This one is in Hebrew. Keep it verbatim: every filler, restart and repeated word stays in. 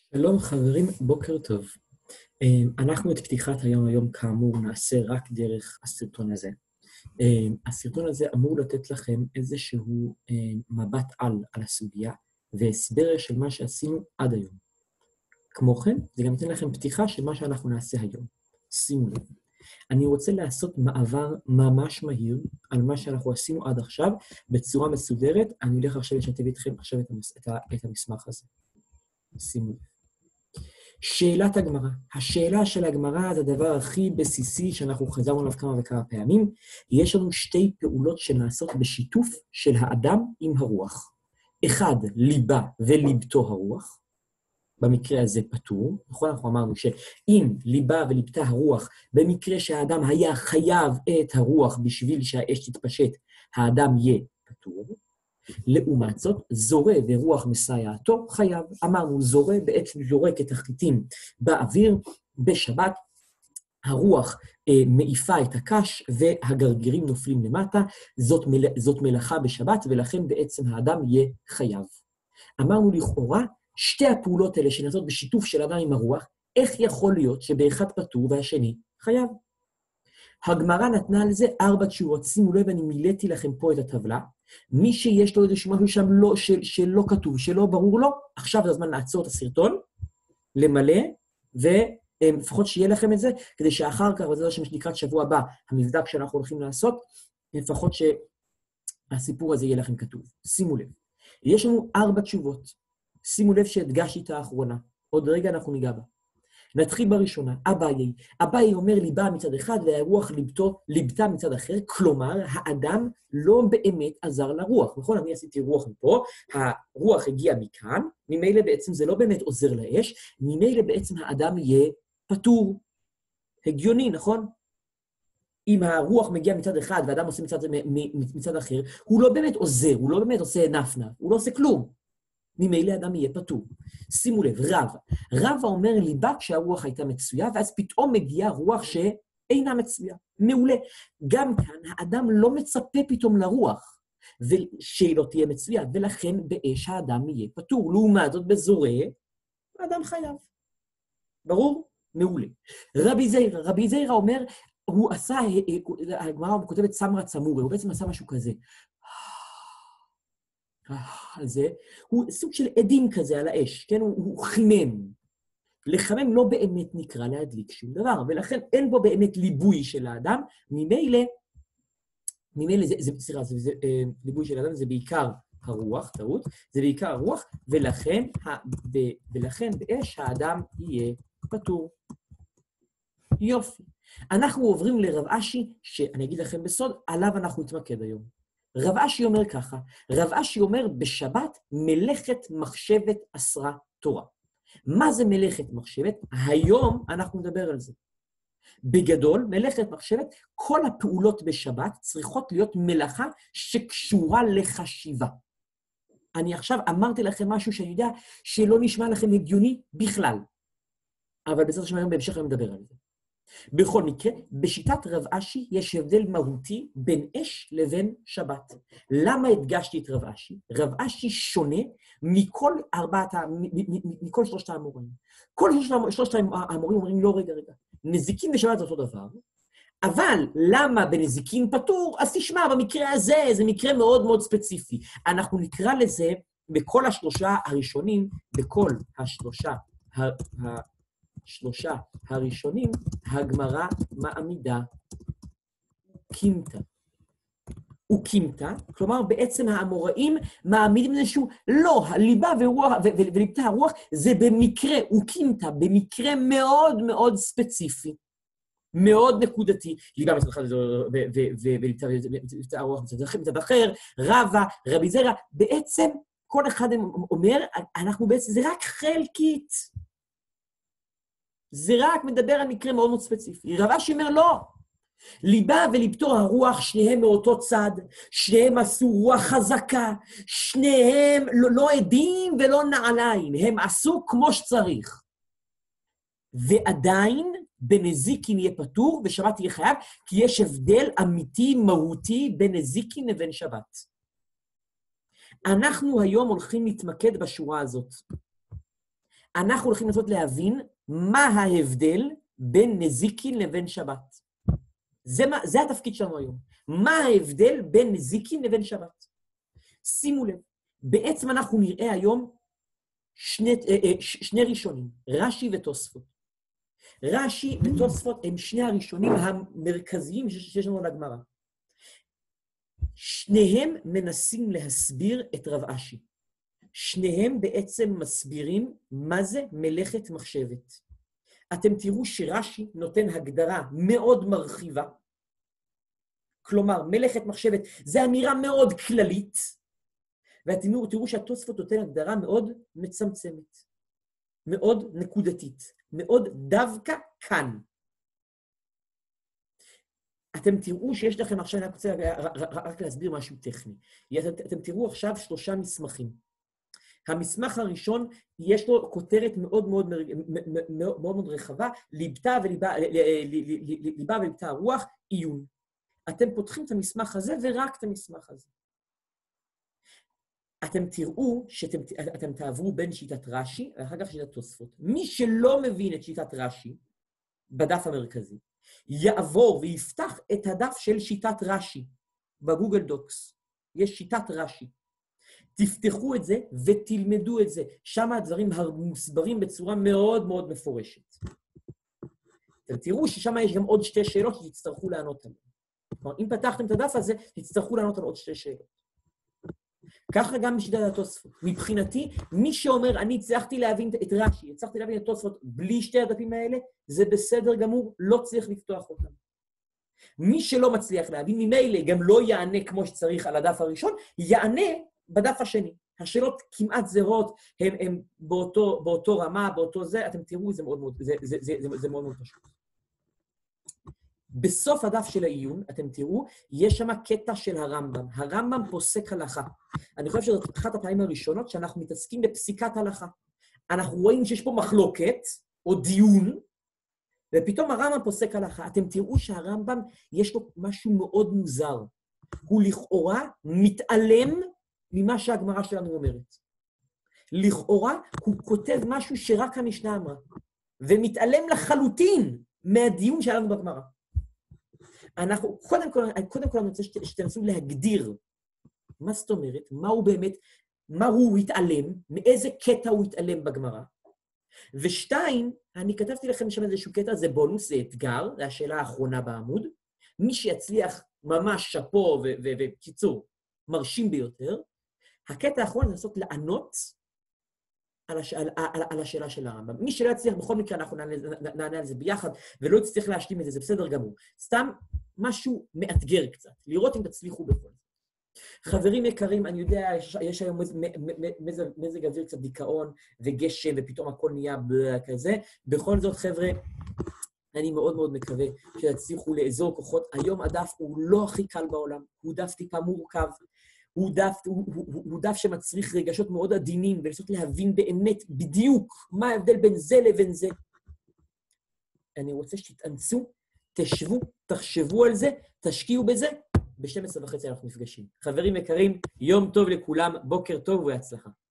שלום חברים, בוקר טוב. אנחנו את פתיחת היום היום כאמור נעשה רק דרך הסרטון הזה. הסרטון הזה אמור לתת לכם איזשהו מבט על על הסוגיה והסבר של מה שעשינו עד היום. כמו כן, זה גם ייתן לכם פתיחה של מה שאנחנו נעשה היום. שימו לב. אני רוצה לעשות מעבר ממש מהיר על מה שאנחנו עשינו עד עכשיו בצורה מסודרת. אני הולך עכשיו לשתף איתכם עכשיו את, המס... את, ה... את המסמך הזה. שימו לב. שאלת הגמרא. השאלה של הגמרא זה הדבר הכי בסיסי שאנחנו חזרנו עליו כמה וכמה פעמים. יש לנו שתי פעולות שנעשות בשיתוף של האדם עם הרוח. אחד, ליבה וליבתו הרוח. במקרה הזה פטור. נכון, אנחנו אמרנו שאם ליבה וליבתה הרוח, במקרה שהאדם היה חייב את הרוח בשביל שהאש תתפשט, האדם יהיה פטור. לעומת זאת, זורה ורוח מסייעתו חייב. אמרנו, זורה בעצם זורק את החיטים באוויר, בשבת, הרוח אה, מעיפה את הקש והגרגירים נופלים למטה, זאת, מל... זאת מלאכה בשבת, ולכן בעצם האדם יהיה חייב. אמרנו לכאורה, שתי הפעולות האלה שנעשות בשיתוף של אדם עם הרוח, איך יכול להיות שבאחד פטור והשני חייב? הגמרא נתנה על זה ארבע תשובות. שימו לב, אני מילאתי לכם פה את הטבלה. מי שיש לו איזשהו משהו שם לא, של, שלא כתוב, שלא ברור לו, עכשיו זה הזמן לעצור את הסרטון, למלא, ולפחות שיהיה לכם את זה, כדי שאחר כך, וזה מה שנקרא שבוע הבא, המבדק שאנחנו הולכים לעשות, לפחות שהסיפור הזה יהיה לכם כתוב. שימו לב. יש לנו ארבע תשובות. שימו לב שהדגשתי את האחרונה. עוד רגע אנחנו ניגע בה. נתחיל בראשונה, אביי. אביי אומר ליבה מצד אחד, והרוח ליבתו, ליבתה מצד אחר, כלומר, האדם לא באמת עזר לרוח. נכון? אני עשיתי רוח מפה, הרוח הגיע מכאן, ממילא בעצם זה לא באמת עוזר לאש, ממילא בעצם האדם יהיה פטור. הגיוני, נכון? אם הרוח מגיע מצד אחד, והאדם עושה מצד, מצד אחר, הוא לא באמת עוזר, הוא לא באמת עושה נפנה, הוא לא עושה כלום. ממילא אדם יהיה פטור. שימו לב, רב. רב אומר ליבה כשהרוח הייתה מצויה, ואז פתאום מגיעה רוח שאינה מצויה. מעולה. גם כאן האדם לא מצפה פתאום לרוח, ושהיא לא תהיה מצויה, ולכן באש האדם יהיה פטור. לעומת זאת בזורה, האדם חייב. ברור? מעולה. רבי זיירא, רבי זיירא אומר, הוא עשה, הגמרא כותבת סמרא צמורה, הוא בעצם עשה משהו כזה. על זה, הוא סוג של עדים כזה על האש, כן? הוא, הוא חימם. לחמם לא באמת נקרא להדליק שום דבר, ולכן אין בו באמת ליבוי של האדם, ממילא, ממילא זה, זה, סליחה, זה, זה, אה, ליבוי של האדם זה בעיקר הרוח, טעות, זה בעיקר הרוח, ולכן, ה, ב, ולכן באש האדם יהיה פטור. יופי. אנחנו עוברים לרב אשי, שאני אגיד לכם בסוד, עליו אנחנו נתמקד היום. רב אשי אומר ככה, רב אשי אומר בשבת מלאכת מחשבת אסרה תורה. מה זה מלאכת מחשבת? היום אנחנו נדבר על זה. בגדול, מלאכת מחשבת, כל הפעולות בשבת צריכות להיות מלאכה שקשורה לחשיבה. אני עכשיו אמרתי לכם משהו שאני יודע שלא נשמע לכם הגיוני בכלל, אבל בעזרת השם היום בהמשך אני מדבר על זה. בכל מקרה, בשיטת רב אשי יש הבדל מהותי בין אש לבין שבת. למה הדגשתי את רב אשי? רב אשי שונה מכל ארבעת, מכל שלושת האמוראים. כל שלושת האמוראים אומרים, לא, רגע, רגע. נזיקין ושבת זה אותו דבר, אבל למה בנזיקין פטור? אז תשמע, במקרה הזה, זה מקרה מאוד מאוד ספציפי. אנחנו נקרא לזה, בכל השלושה הראשונים, בכל השלושה ה... שלושה הראשונים, הגמרא מעמידה קימתא. וקימתא, כלומר בעצם האמוראים מעמידים איזשהו, לא, הליבה ורוח, וליבתה הרוח, זה במקרה, וקימתא, במקרה מאוד מאוד ספציפי, מאוד נקודתי. ליבה מצד אחד וליבתה הרוח מצד אחר, רבא, רבי זיירא, בעצם כל אחד אומר, אנחנו בעצם, זה רק חלקית. זה רק מדבר על מקרה מאוד מאוד ספציפי. רב אשי אומר, לא. ליבה וליבתו הרוח, שניהם מאותו צד, שניהם עשו רוח חזקה, שניהם לא, לא עדים ולא נעליים, הם עשו כמו שצריך. ועדיין בנזיקין יהיה פטור ושבת יהיה חייב, כי יש הבדל אמיתי, מהותי, בין נזיקין לבין שבת. אנחנו היום הולכים להתמקד בשורה הזאת. אנחנו הולכים לנסות להבין מה ההבדל בין נזיקין לבין שבת. זה, מה, זה התפקיד שלנו היום. מה ההבדל בין נזיקין לבין שבת? שימו לב, בעצם אנחנו נראה היום שני, שני ראשונים, רש"י ותוספות. רש"י ותוספות הם שני הראשונים המרכזיים שיש לנו לגמרא. שניהם מנסים להסביר את רב אשי. שניהם בעצם מסבירים מה זה מלאכת מחשבת. אתם תראו שרש"י נותן הגדרה מאוד מרחיבה, כלומר, מלאכת מחשבת זה אמירה מאוד כללית, ואתם תראו שהתוספות נותן הגדרה מאוד מצמצמת, מאוד נקודתית, מאוד דווקא כאן. אתם תראו שיש לכם עכשיו, אני רוצה רק להסביר משהו טכני. אתם, אתם תראו עכשיו שלושה מסמכים. המסמך הראשון, יש לו כותרת מאוד מאוד, מאוד, מאוד רחבה, ליבתה וליבה, ליבה וליבתה הרוח, עיון. אתם פותחים את המסמך הזה ורק את המסמך הזה. אתם תראו שאתם אתם תעברו בין שיטת רש"י, ואחר כך שיטת תוספות. מי שלא מבין את שיטת רש"י, בדף המרכזי, יעבור ויפתח את הדף של שיטת רש"י, בגוגל דוקס. יש שיטת רש"י. תפתחו את זה ותלמדו את זה. שם הדברים מוסברים בצורה מאוד מאוד מפורשת. אתם תראו ששם יש גם עוד שתי שאלות שתצטרכו לענות עליהן. כלומר, אם פתחתם את הדף הזה, תצטרכו לענות על עוד שתי שאלות. ככה גם בשיטת התוספות. מבחינתי, מי שאומר, אני הצלחתי להבין את רש"י, הצלחתי להבין את התוספות בלי שתי הדפים האלה, זה בסדר גמור, לא צריך לפתוח אותם. מי שלא מצליח להבין, ממילא גם לא יענה כמו שצריך על הדף הראשון, יענה בדף השני. השאלות כמעט זהות, הם, הם באותו, באותו רמה, באותו זה, אתם תראו, זה מאוד מאוד, זה, זה, זה, זה, זה מאוד מאוד פשוט. בסוף הדף של העיון, אתם תראו, יש שם קטע של הרמב"ם. הרמב"ם פוסק הלכה. אני חושב שזאת אחת הפעמים הראשונות שאנחנו מתעסקים בפסיקת הלכה. אנחנו רואים שיש פה מחלוקת, או דיון, ופתאום הרמב"ם פוסק הלכה. אתם תראו שהרמב"ם יש לו משהו מאוד מוזר. הוא לכאורה מתעלם ממה שהגמרא שלנו אומרת. לכאורה הוא כותב משהו שרק המשנה אמרה, ומתעלם לחלוטין מהדיון שלנו בגמרא. אנחנו, קודם כל, קודם כל אני רוצה שתנסו להגדיר מה זאת אומרת, מה הוא באמת, מה הוא התעלם, מאיזה קטע הוא התעלם בגמרא. ושתיים, אני כתבתי לכם שם איזשהו קטע, זה בונוס, זה אתגר, זה השאלה האחרונה בעמוד. מי שיצליח ממש שפו וקיצור, מרשים ביותר, הקטע האחרון זה לנסות לענות על, הש... על, על, על השאלה של הרמב"ם. מי שלא יצליח, בכל מקרה אנחנו נענה, נענה על זה ביחד, ולא יצליח להשלים את זה, זה בסדר גמור. סתם משהו מאתגר קצת, לראות אם תצליחו בכל זה. חברים יקרים, אני יודע, יש, יש היום מזג, מזג אוויר קצת דיכאון וגשם, ופתאום הכל נהיה כזה. בכל זאת, חבר'ה, אני מאוד מאוד מקווה שתצליחו לאזור כוחות. היום הדף הוא לא הכי קל בעולם, הוא דף טיפה מורכב, הוא דף, הוא, הוא, הוא, הוא דף שמצריך רגשות מאוד עדינים, ולנסות להבין באמת בדיוק מה ההבדל בין זה לבין זה. אני רוצה שתתאנסו, תשבו, תחשבו על זה, תשקיעו בזה, ב-שתים עשרה וחצי אנחנו נפגשים. חברים יקרים, יום טוב לכולם, בוקר טוב והצלחה.